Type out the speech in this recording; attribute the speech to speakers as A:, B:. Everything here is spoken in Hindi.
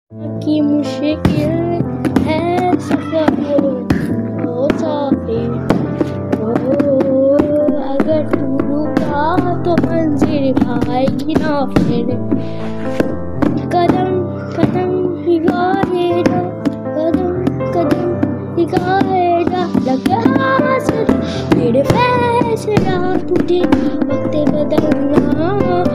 A: की मुश्किल है सफर ओ साफिर ओ, अगर तू रुका तो मंजिल आएगी ना फिर। कदम कदम हिगाएगा, कदम कदम हिगाएगा, लगा सर मेरे फैसला तुझे वक्त बदलना